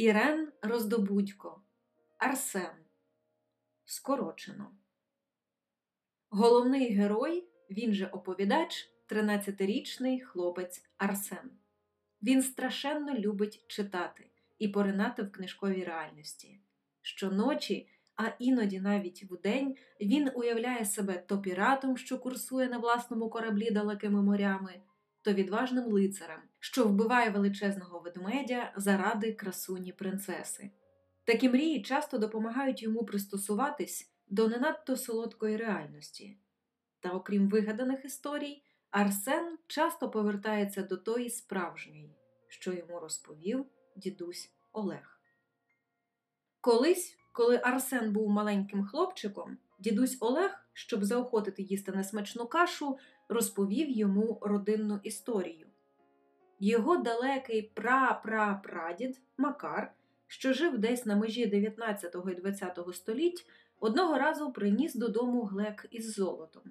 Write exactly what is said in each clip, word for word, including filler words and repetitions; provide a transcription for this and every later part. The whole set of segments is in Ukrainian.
Ірен Роздобудько. Арсен. Скорочено. Головний герой, він же оповідач, тринадцятирічний хлопець Арсен. Він страшенно любить читати і поринати в книжковій реальності. Щоночі, а іноді навіть вдень, він уявляє себе то піратом, що курсує на власному кораблі далекими морями, то відважним лицарем, що вбиває величезного ведмедя заради красуні принцеси. Такі мрії часто допомагають йому пристосуватись до не надто солодкої реальності. Та окрім вигаданих історій, Арсен часто повертається до тої справжньої, що йому розповів дідусь Олег. Колись, коли Арсен був маленьким хлопчиком, дідусь Олег, щоб заохотити їсти несмачну кашу, розповів йому родинну історію. Його далекий пра-пра-прадід Макар, що жив десь на межі дев'ятнадцятого і двадцятого століть, одного разу приніс додому глек із золотом.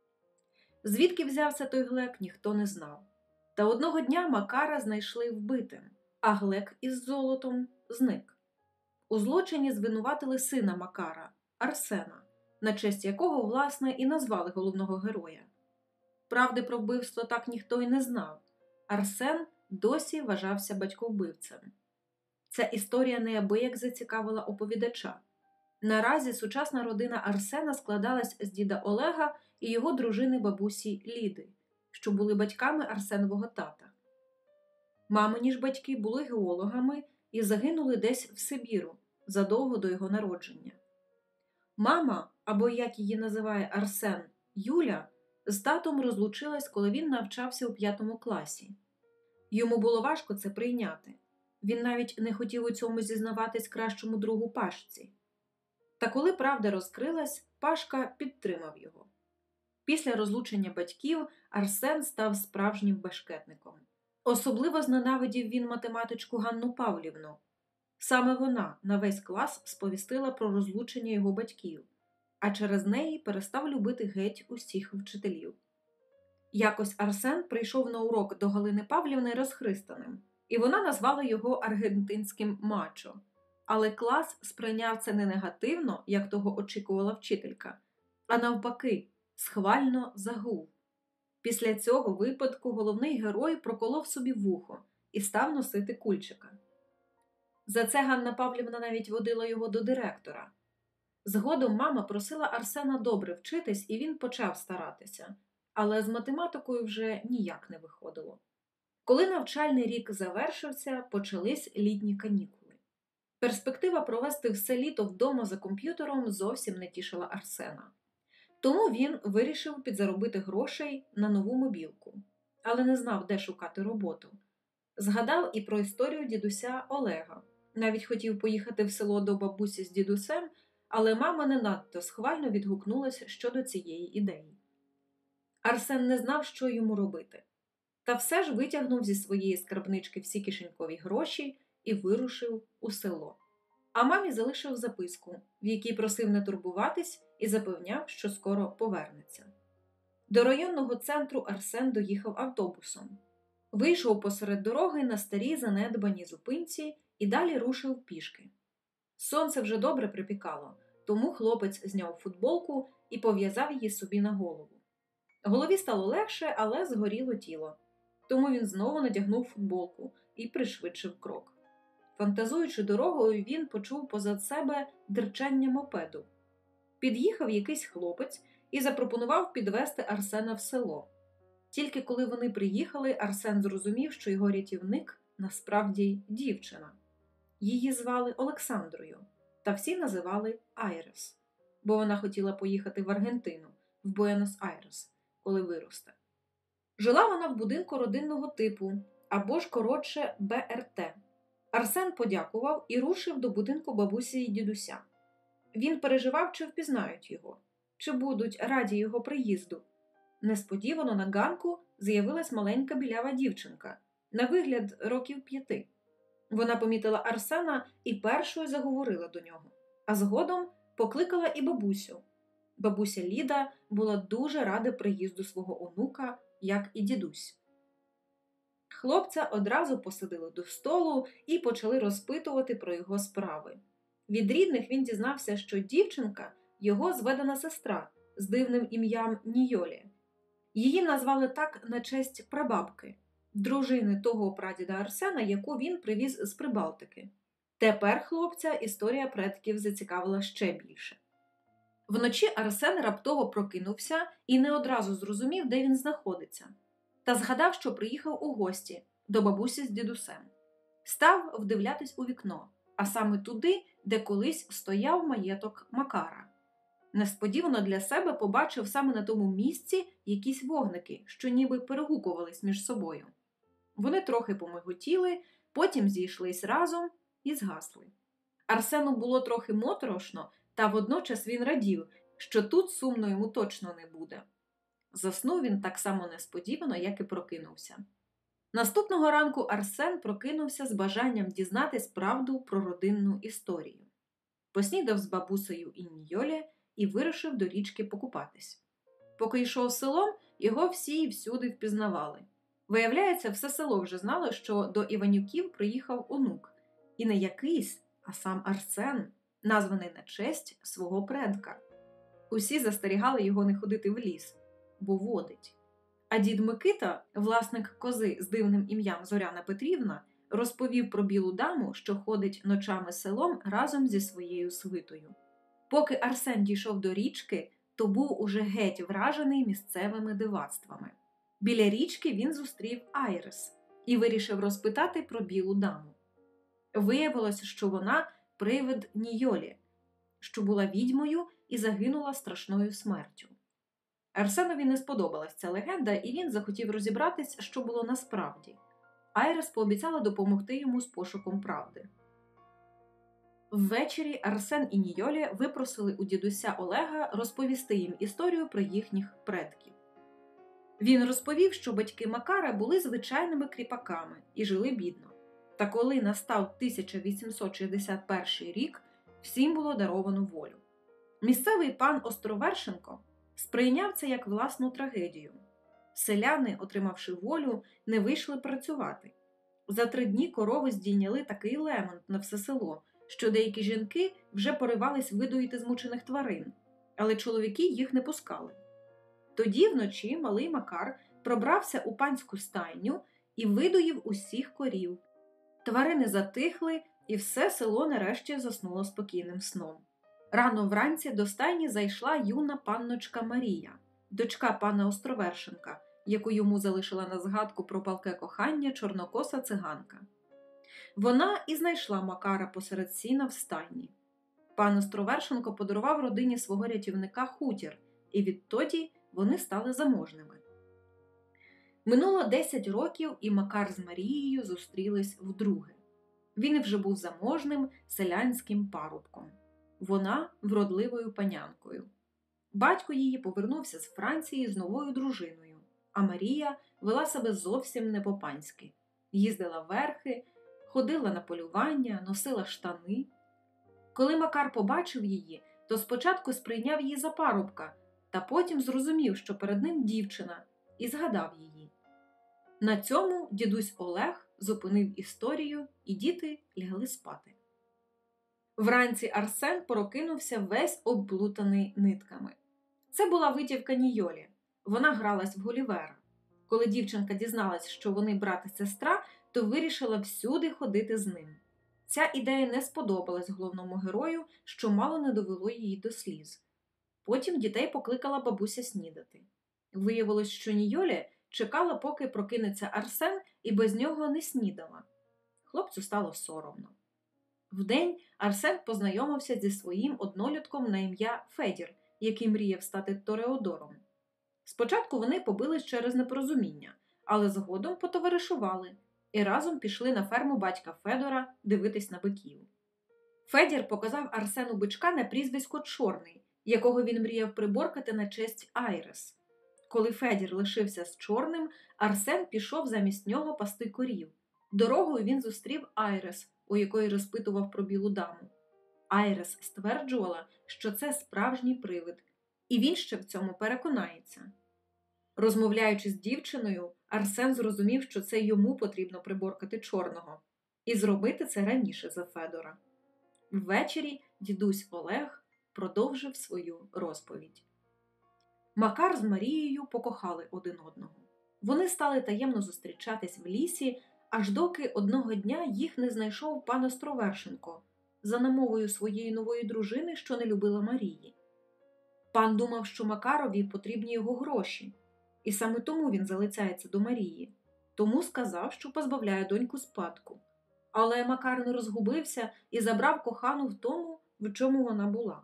Звідки взявся той глек, ніхто не знав. Та одного дня Макара знайшли вбитим, а глек із золотом зник. У злочині звинуватили сина Макара, Арсена, на честь якого, власне, і назвали головного героя. Правди про вбивство так ніхто й не знав. Арсен досі вважався батьковбивцем. Ця історія неабияк зацікавила оповідача. Наразі сучасна родина Арсена складалась з діда Олега і його дружини бабусі Ліди, що були батьками Арсенового тата. Мамині ж батьки були геологами і загинули десь в Сибіру, задовго до його народження. Мама, або як її називає Арсен, Юля, з татом розлучилась, коли він навчався у п'ятому класі. Йому було важко це прийняти. Він навіть не хотів у цьому зізнаватись кращому другу Пашці. Та коли правда розкрилась, Пашка підтримав його. Після розлучення батьків Арсен став справжнім бешкетником. Особливо зненавидів він математичку Ганну Павлівну. Саме вона на весь клас сповістила про розлучення його батьків, а через неї перестав любити геть усіх вчителів. Якось Арсен прийшов на урок до Галини Павлівни розхристаним, і вона назвала його аргентинським мачо. Але клас сприйняв це не негативно, як того очікувала вчителька, а навпаки, схвально загув. Після цього випадку головний герой проколов собі вухо і став носити кульчика. За це Ганна Павлівна навіть водила його до директора. Згодом мама просила Арсена добре вчитись, і він почав старатися, але з математикою вже ніяк не виходило. Коли навчальний рік завершився, почались літні канікули. Перспектива провести все літо вдома за комп'ютером зовсім не тішила Арсена. Тому він вирішив підзаробити грошей на нову мобілку, але не знав, де шукати роботу. Згадав і про історію дідуся Олега. Навіть хотів поїхати в село до бабусі з дідусем, але мама не надто схвально відгукнулася щодо цієї ідеї. Арсен не знав, що йому робити. Та все ж витягнув зі своєї скарбнички всі кишенькові гроші і вирушив у село. А мамі залишив записку, в якій просив не турбуватись і запевняв, що скоро повернеться. До районного центру Арсен доїхав автобусом. Вийшов посеред дороги на старій занедбаній зупинці і далі рушив пішки. Сонце вже добре припікало, тому хлопець зняв футболку і пов'язав її собі на голову. Голові стало легше, але згоріло тіло. Тому він знову надягнув футболку і пришвидшив крок. Фантазуючи дорогою, він почув позад себе дерчання мопеду. Під'їхав якийсь хлопець і запропонував підвести Арсена в село. Тільки коли вони приїхали, Арсен зрозумів, що його рятівник насправді дівчина. Її звали Олександрою, та всі називали Айрес, бо вона хотіла поїхати в Аргентину, в Буенос-Айрес, коли виросте. Жила вона в будинку родинного типу, або ж коротше Б Р Т. Арсен подякував і рушив до будинку бабусі і дідуся. Він переживав, чи впізнають його, чи будуть раді його приїзду. Несподівано на ганку з'явилась маленька білява дівчинка, на вигляд років п'яти. Вона помітила Арсена і першою заговорила до нього, а згодом покликала і бабусю. Бабуся Ліда була дуже рада приїзду свого онука, як і дідусь. Хлопця одразу посадили до столу і почали розпитувати про його справи. Від рідних він дізнався, що дівчинка – його зведена сестра з дивним ім'ям Нійолі. Її назвали так на честь прабабки, дружини того прадіда Арсена, яку він привіз з Прибалтики. Тепер хлопця історія предків зацікавила ще більше. Вночі Арсен раптово прокинувся і не одразу зрозумів, де він знаходиться. Та згадав, що приїхав у гості до бабусі з дідусем. Став вдивлятись у вікно, а саме туди, де колись стояв маєток Макара. Несподівано для себе побачив саме на тому місці якісь вогники, що ніби перегукувались між собою. Вони трохи помиготіли, потім зійшлись разом і згасли. Арсену було трохи моторошно, та водночас він радів, що тут сумно йому точно не буде. Заснув він так само несподівано, як і прокинувся. Наступного ранку Арсен прокинувся з бажанням дізнатись правду про родинну історію. Поснідав з бабусею і Нійолі і вирушив до річки покупатись. Поки йшов селом, його всі і всюди впізнавали. Виявляється, все село вже знало, що до Іванюків приїхав онук. І не якийсь, а сам Арсен, названий на честь свого предка. Усі застерігали його не ходити в ліс, бо водить. А дід Микита, власник кози з дивним ім'ям Зоряна Петрівна, розповів про білу даму, що ходить ночами селом разом зі своєю свитою. Поки Арсен дійшов до річки, то був уже геть вражений місцевими дивацтвами. Біля річки він зустрів Айрис і вирішив розпитати про білу даму. Виявилося, що вона привид Нійолі, що була відьмою і загинула страшною смертю. Арсенові не сподобалась ця легенда, і він захотів розібратись, що було насправді. Айрис пообіцяла допомогти йому з пошуком правди. Ввечері Арсен і Нійолі випросили у дідуся Олега розповісти їм історію про їхніх предків. Він розповів, що батьки Макара були звичайними кріпаками і жили бідно. Та коли настав тисяча вісімсот шістдесят перший рік, всім було даровано волю. Місцевий пан Островершенко сприйняв це як власну трагедію. Селяни, отримавши волю, не вийшли працювати. За три дні корови здійняли такий лемонт на все село, що деякі жінки вже поривались видоїти змучених тварин, але чоловіки їх не пускали. Тоді вночі малий Макар пробрався у панську стайню і видоїв усіх корів. Тварини затихли, і все село нарешті заснуло спокійним сном. Рано вранці до стайні зайшла юна панночка Марія, дочка пана Островершенка, яку йому залишила на згадку про палке кохання чорнокоса циганка. Вона і знайшла Макара посеред сіна в стайні. Пан Островершенко подарував родині свого рятівника хутір, і відтоді вони стали заможними. Минуло десять років, і Макар з Марією зустрілись вдруге. Він вже був заможним селянським парубком. Вона – вродливою панянкою. Батько її повернувся з Франції з новою дружиною, а Марія вела себе зовсім не по-панськи. Їздила верхи, ходила на полювання, носила штани. Коли Макар побачив її, то спочатку сприйняв її за парубка, та потім зрозумів, що перед ним дівчина, і згадав її. На цьому дідусь Олег зупинив історію, і діти лягли спати. Вранці Арсен прокинувся весь обплутаний нитками. Це була витівка Нійолі. Вона гралась в Гулівера. Коли дівчинка дізналась, що вони брат і сестра, то вирішила всюди ходити з ним. Ця ідея не сподобалась головному герою, що мало не довело її до сліз. Потім дітей покликала бабуся снідати. Виявилось, що Нійолі чекала, поки прокинеться Арсен, і без нього не снідала. Хлопцю стало соромно. Вдень Арсен познайомився зі своїм однолітком на ім'я Федір, який мріяв стати Тореодором. Спочатку вони побились через непорозуміння, але згодом потоваришували і разом пішли на ферму батька Федора дивитись на биків. Федір показав Арсену бичка на прізвисько Чорний, якого він мріяв приборкати на честь Айрис. Коли Федір лишився з Чорним, Арсен пішов замість нього пасти корів. Дорогою він зустрів Айрис, у якої розпитував про білу даму. Айрис стверджувала, що це справжній привид, і він ще в цьому переконається. Розмовляючи з дівчиною, Арсен зрозумів, що це йому потрібно приборкати чорного. І зробити це раніше за Федора. Ввечері дідусь Олег продовжив свою розповідь. Макар з Марією покохали один одного. Вони стали таємно зустрічатись в лісі, аж доки одного дня їх не знайшов пан Островершенко за намовою своєї нової дружини, що не любила Марії. Пан думав, що Макарові потрібні його гроші, і саме тому він залицяється до Марії. Тому сказав, що позбавляє доньку спадку. Але Макар не розгубився і забрав кохану в тому, в чому вона була.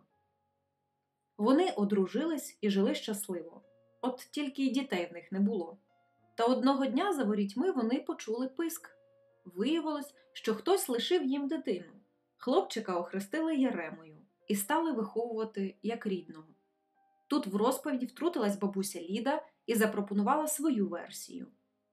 Вони одружились і жили щасливо. От тільки й дітей в них не було. Та одного дня за ворітьми вони почули писк. Виявилось, що хтось лишив їм дитину. Хлопчика охрестили Яремою і стали виховувати як рідного. Тут в розповіді втрутилась бабуся Ліда і запропонувала свою версію.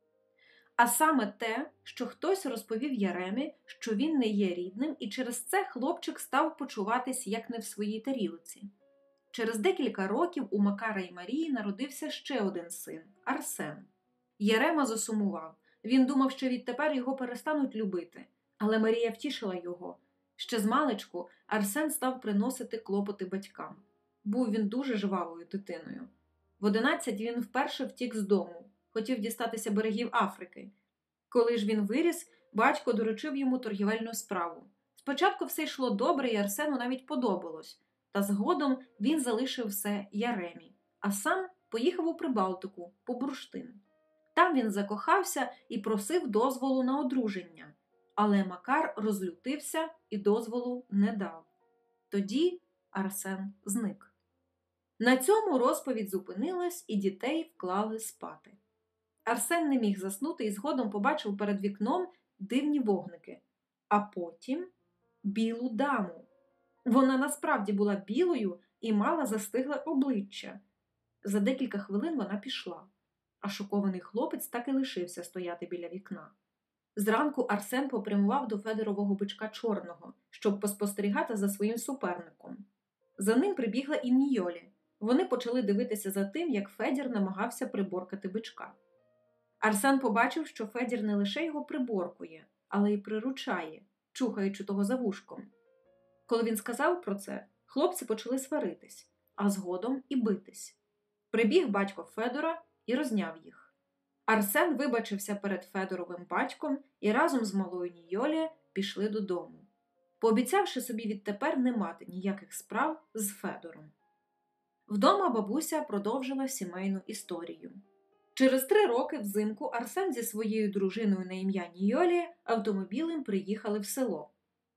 А саме те, що хтось розповів Яремі, що він не є рідним, і через це хлопчик став почуватись як не в своїй тарілці. Через декілька років у Макара і Марії народився ще один син – Арсен. Ярема засумував. Він думав, що відтепер його перестануть любити. Але Марія втішила його. Ще змалечку Арсен став приносити клопоти батькам. Був він дуже жвавою дитиною. В одинадцять він вперше втік з дому. Хотів дістатися берегів Африки. Коли ж він виріс, батько доручив йому торгівельну справу. Спочатку все йшло добре, і Арсену навіть подобалось. Та згодом він залишив все Яремі, а сам поїхав у Прибалтику, по бурштин. Там він закохався і просив дозволу на одруження. Але Макар розлютився і дозволу не дав. Тоді Арсен зник. На цьому розповідь зупинилась і дітей вклали спати. Арсен не міг заснути і згодом побачив перед вікном дивні вогники, а потім білу даму. Вона насправді була білою і мала застигле обличчя. За декілька хвилин вона пішла, а шокований хлопець так і лишився стояти біля вікна. Зранку Арсен попрямував до Федорового бичка Чорного, щоб поспостерігати за своїм суперником. За ним прибігла і Нійолі. Вони почали дивитися за тим, як Федір намагався приборкати бичка. Арсен побачив, що Федір не лише його приборкує, але й приручає, чухаючи того за вушком. Коли він сказав про це, хлопці почали сваритись, а згодом і битись. Прибіг батько Федора і розняв їх. Арсен вибачився перед Федоровим батьком і разом з малою Нійолі пішли додому, пообіцявши собі відтепер не мати ніяких справ з Федором. Вдома бабуся продовжила сімейну історію. Через три роки взимку Арсен зі своєю дружиною на ім'я Нійолі автомобілем приїхали в село.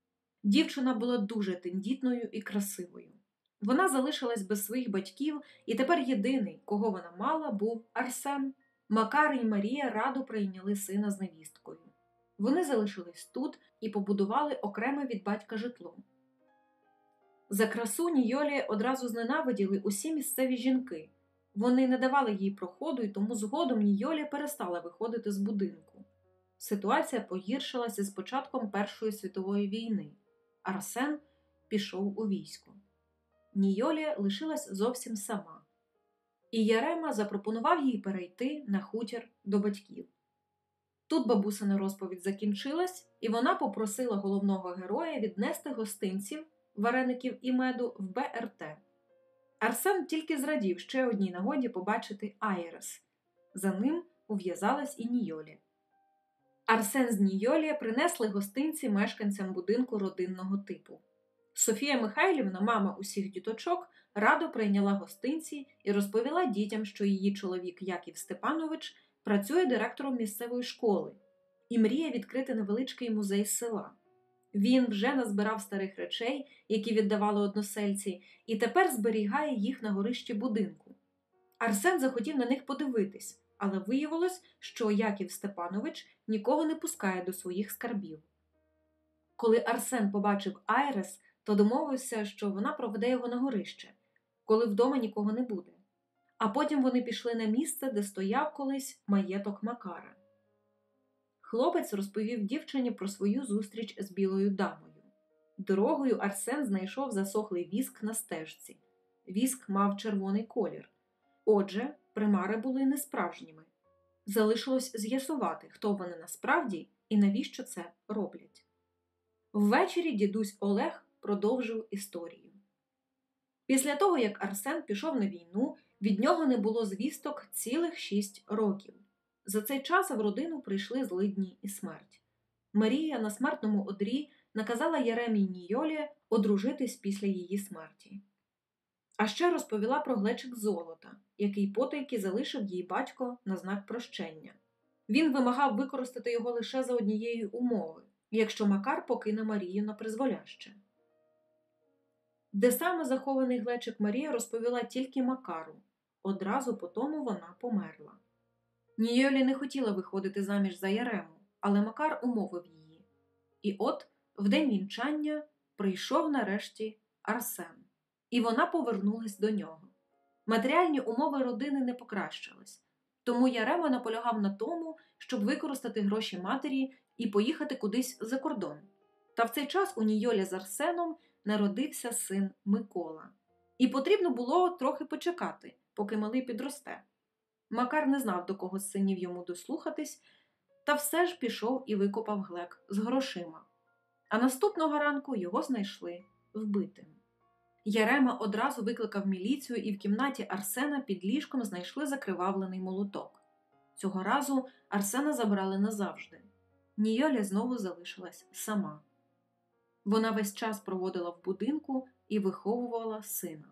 Дівчина була дуже тендітною і красивою. Вона залишилась без своїх батьків, і тепер єдиний, кого вона мала, був Арсен. Макар і Марія радо прийняли сина з невісткою. Вони залишились тут і побудували окреме від батька житло. За красу Нійолі одразу зненавиділи усі місцеві жінки. Вони не давали їй проходу, і тому згодом Нійолі перестала виходити з будинку. Ситуація погіршилася з початком Першої світової війни. Арсен пішов у військо. Нійолі лишилась зовсім сама. І Ярема запропонував їй перейти на хутір до батьків. Тут бабусина розповідь закінчилась, і вона попросила головного героя віднести гостинців, вареників і меду в Б Р Т. Арсен тільки зрадів ще одній нагоді побачити Айрес. За ним ув'язалась і Нійолі. Арсен з Нійолі принесли гостинці мешканцям будинку родинного типу. Софія Михайлівна, мама усіх діточок, радо прийняла гостинці і розповіла дітям, що її чоловік Яків Степанович працює директором місцевої школи і мріє відкрити невеличкий музей села. Він вже назбирав старих речей, які віддавали односельці, і тепер зберігає їх на горищі будинку. Арсен захотів на них подивитись, але виявилось, що Яків Степанович нікого не пускає до своїх скарбів. Коли Арсен побачив Айрес, то домовився, що вона проведе його на горище, коли вдома нікого не буде. А потім вони пішли на місце, де стояв колись маєток Макара. Хлопець розповів дівчині про свою зустріч з білою дамою. Дорогою Арсен знайшов засохлий віск на стежці. Віск мав червоний колір. Отже, примари були несправжніми. Залишилось з'ясувати, хто вони насправді і навіщо це роблять. Ввечері дідусь Олег продовжив історію. Після того, як Арсен пішов на війну, від нього не було звісток цілих шість років. За цей час в родину прийшли злидні і смерть. Марія на смертному одрі наказала Яремі й Нійолі одружитись після її смерті. А ще розповіла про глечик золота, який потайки залишив їй батько на знак прощення. Він вимагав використати його лише за однієї умови, якщо Макар покине Марію на призволяще. Де саме захований глечик Марія розповіла тільки Макару. Одразу по тому вона померла. Нійолі не хотіла виходити заміж за Ярему, але Макар умовив її. І от, в день вінчання, прийшов нарешті Арсен. І вона повернулась до нього. Матеріальні умови родини не покращились, тому Ярема наполягав на тому, щоб використати гроші матері і поїхати кудись за кордон. Та в цей час у Нійолі з Арсеном народився син Микола. І потрібно було трохи почекати, поки малий підросте. Макар не знав, до кого з синів йому дослухатись, та все ж пішов і викопав глек з грошима. А наступного ранку його знайшли вбитим. Ярема одразу викликав міліцію, і в кімнаті Арсена під ліжком знайшли закривавлений молоток. Цього разу Арсена забрали назавжди. Нійоля знову залишилась сама. Вона весь час проводила в будинку і виховувала сина.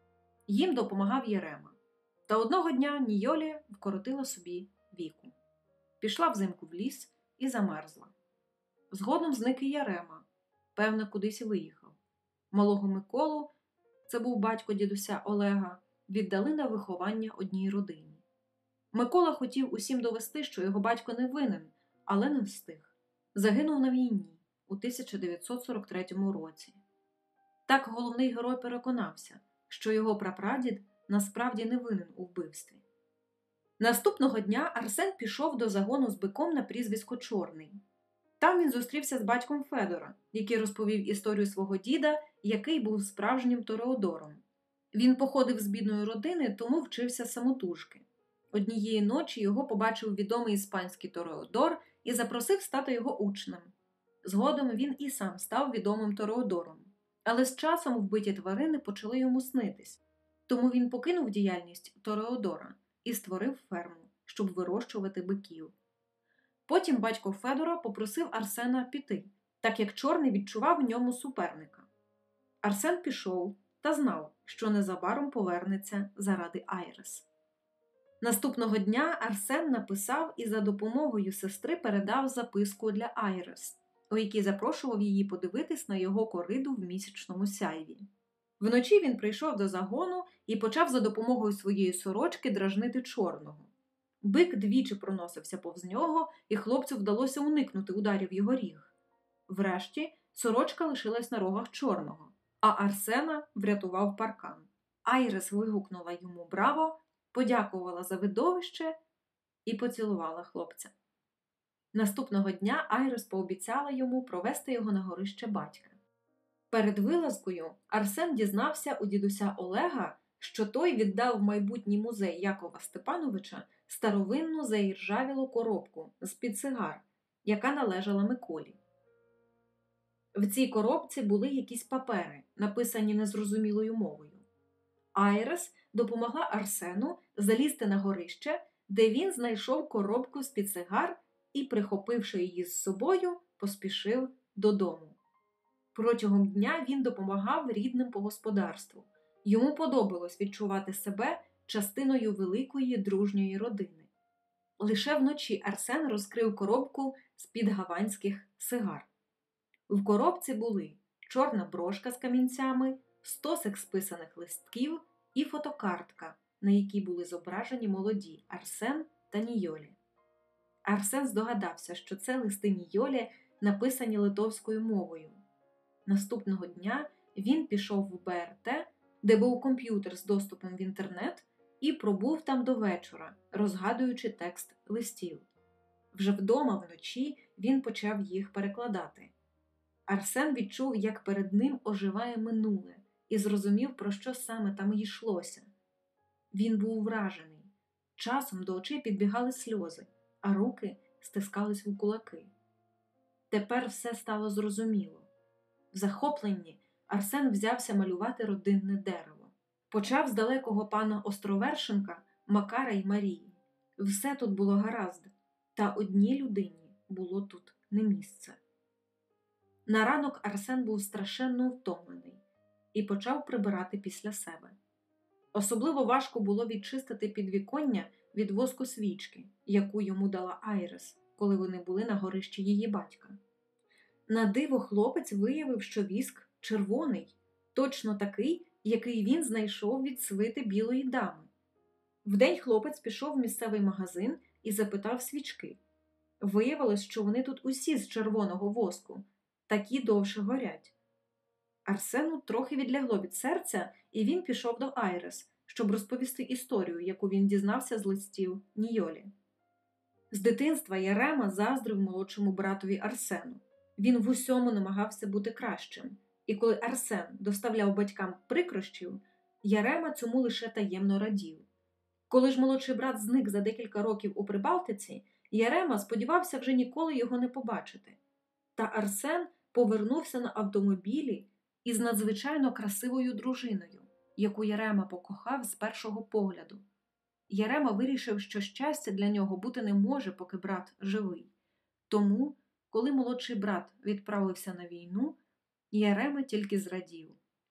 Їм допомагав Ярема. Та одного дня Нійолі вкоротила собі віку. Пішла взимку в ліс і замерзла. Згодом зник і Ярема. Певно, кудись виїхав. Малого Миколу, це був батько дідуся Олега, віддали на виховання одній родині. Микола хотів усім довести, що його батько не винен, але не встиг. Загинув на війні у тисяча дев'ятсот сорок третьому році. Так головний герой переконався, що його прапрадід насправді не винен у вбивстві. Наступного дня Арсен пішов до загону з биком на прізвисько Чорний. Там він зустрівся з батьком Федора, який розповів історію свого діда, який був справжнім тореодором. Він походив з бідної родини, тому вчився самотужки. Однієї ночі його побачив відомий іспанський тореодор і запросив стати його учнем. Згодом він і сам став відомим тореодором. Але з часом вбиті тварини почали йому снитись. Тому він покинув діяльність тореодора і створив ферму, щоб вирощувати биків. Потім батько Федора попросив Арсена піти, так як Чорний відчував в ньому суперника. Арсен пішов та знав, що незабаром повернеться заради Айрес. Наступного дня Арсен написав і за допомогою сестри передав записку для Айрес, у якій запрошував її подивитись на його кориду в місячному сяйві. Вночі він прийшов до загону і почав за допомогою своєї сорочки дражнити Чорного. Бик двічі проносився повз нього, і хлопцю вдалося уникнути ударів його ріг. Врешті сорочка лишилась на рогах Чорного, а Арсена врятував паркан. Айрес вигукнула йому «Браво!», подякувала за видовище і поцілувала хлопця. Наступного дня Айрес пообіцяла йому провести його на горище батька. Перед вилазкою Арсен дізнався у дідуся Олега, що той віддав в майбутній музей Якова Степановича старовинну заіржавілу коробку з-під сигар, яка належала Миколі. В цій коробці були якісь папери, написані незрозумілою мовою. Айрес допомогла Арсену залізти на горище, де він знайшов коробку з-під сигар і, прихопивши її з собою, поспішив додому. Протягом дня він допомагав рідним по господарству. Йому подобалось відчувати себе частиною великої дружньої родини. Лише вночі Арсен розкрив коробку з-під гаванських сигар. В коробці були чорна брошка з камінцями, стосик списаних листків і фотокартка, на якій були зображені молоді Арсен та Нійолі. Арсен здогадався, що це листи Нійолі, написані литовською мовою. Наступного дня він пішов в Б Р Т, де був комп'ютер з доступом в інтернет, і пробув там до вечора, розгадуючи текст листів. Вже вдома вночі він почав їх перекладати. Арсен відчув, як перед ним оживає минуле, і зрозумів, про що саме там йшлося. Він був вражений. Часом до очей підбігали сльози, а руки стискались у кулаки. Тепер все стало зрозуміло. В захопленні Арсен взявся малювати родинне дерево. Почав з далекого пана Островершенка, Макара й Марії. Все тут було гаразд, та одній людині було тут не місце. На ранок Арсен був страшенно втомлений і почав прибирати після себе. Особливо важко було відчистити підвіконня від воску свічки, яку йому дала Айрес, коли вони були на горищі її батька. На диво хлопець виявив, що віск червоний, точно такий, який він знайшов від свити білої дами. Вдень хлопець пішов в місцевий магазин і запитав свічки. Виявилось, що вони тут усі з червоного воску, такі довше горять. Арсену трохи відлягло від серця, і він пішов до Айрес, щоб розповісти історію, яку він дізнався з листів Нійолі. З дитинства Ярема заздрив молодшому братові Арсену. Він в усьому намагався бути кращим, і коли Арсен доставляв батькам прикрощів, Ярема цьому лише таємно радів. Коли ж молодший брат зник за декілька років у Прибалтиці, Ярема сподівався вже ніколи його не побачити. Та Арсен повернувся на автомобілі із надзвичайно красивою дружиною, яку Ярема покохав з першого погляду. Ярема вирішив, що щастя для нього бути не може, поки брат живий. Тому, коли молодший брат відправився на війну, Ярема тільки зрадів.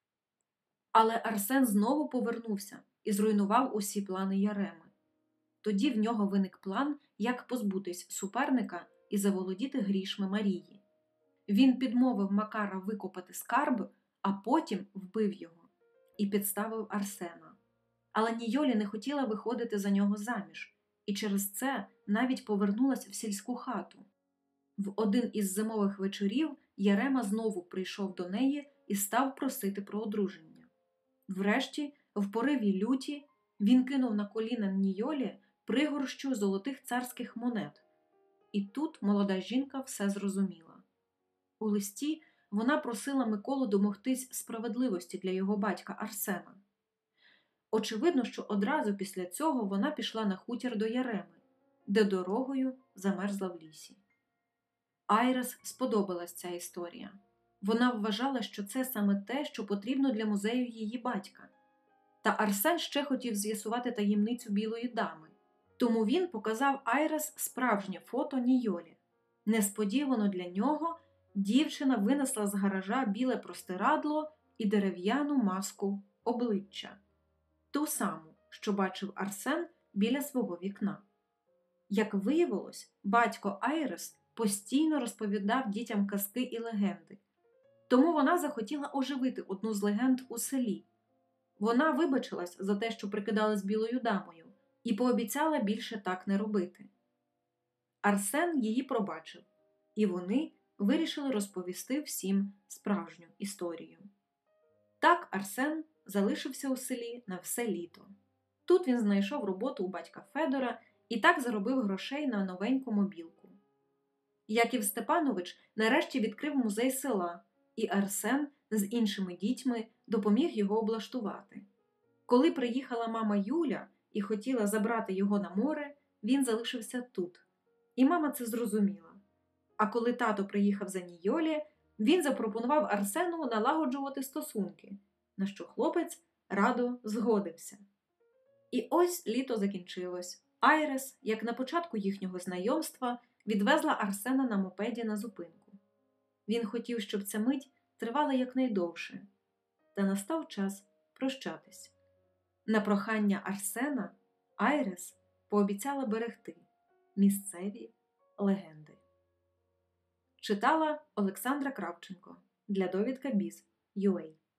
Але Арсен знову повернувся і зруйнував усі плани Яреми. Тоді в нього виник план, як позбутись суперника і заволодіти грішми Марії. Він підмовив Макара викопати скарб, а потім вбив його і підставив Арсена. Але Нійолі не хотіла виходити за нього заміж, і через це навіть повернулась в сільську хату. В один із зимових вечорів Ярема знову прийшов до неї і став просити про одруження. Врешті, в пориві люті, він кинув на коліна Нійолі пригорщу золотих царських монет. І тут молода жінка все зрозуміла. У листі вона просила Миколу домогтись справедливості для його батька Арсена. Очевидно, що одразу після цього вона пішла на хутір до Яреми, де дорогою замерзла в лісі. Айрес сподобалась ця історія. Вона вважала, що це саме те, що потрібно для музею її батька. Та Арсен ще хотів з'ясувати таємницю білої дами. Тому він показав Айрес справжнє фото Нійолі. Несподівано для нього дівчина винесла з гаража біле простирадло і дерев'яну маску обличчя. Ту саму, що бачив Арсен біля свого вікна. Як виявилось, батько Айрес постійно розповідав дітям казки і легенди. Тому вона захотіла оживити одну з легенд у селі. Вона вибачилась за те, що прикидалась білою дамою, і пообіцяла більше так не робити. Арсен її пробачив, і вони вирішили розповісти всім справжню історію. Так Арсен залишився у селі на все літо. Тут він знайшов роботу у батька Федора і так заробив грошей на новеньку мобілку. Яків Степанович нарешті відкрив музей села, і Арсен з іншими дітьми допоміг його облаштувати. Коли приїхала мама Юля і хотіла забрати його на море, він залишився тут. І мама це зрозуміла. А коли тато приїхав за Нійолі, він запропонував Арсену налагоджувати стосунки, на що хлопець радо згодився. І ось літо закінчилось. Айрес, як на початку їхнього знайомства, відвезла Арсена на мопеді на зупинку. Він хотів, щоб ця мить тривала якнайдовше. Та настав час прощатись. На прохання Арсена Айрес пообіцяла берегти місцеві легенди. Читала Олександра Кравченко для довідка біз точка ю а.